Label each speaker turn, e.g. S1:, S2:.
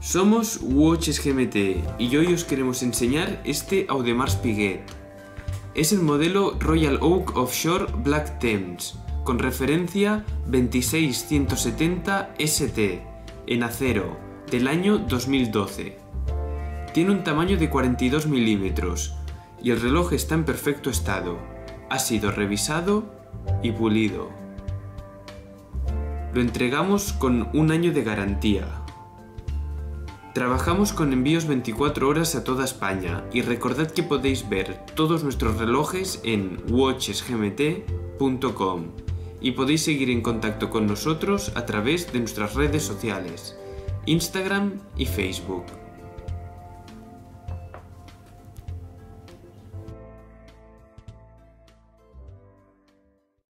S1: Somos Watches GMT y hoy os queremos enseñar este Audemars Piguet. Es el modelo Royal Oak Offshore Black Thames, con referencia 26170 ST, en acero, del año 2012. Tiene un tamaño de 42 milímetros y el reloj está en perfecto estado. Ha sido revisado y pulido. Lo entregamos con un año de garantía. Trabajamos con envíos 24 horas a toda España y recordad que podéis ver todos nuestros relojes en watchesgmt.com y podéis seguir en contacto con nosotros a través de nuestras redes sociales, Instagram y Facebook.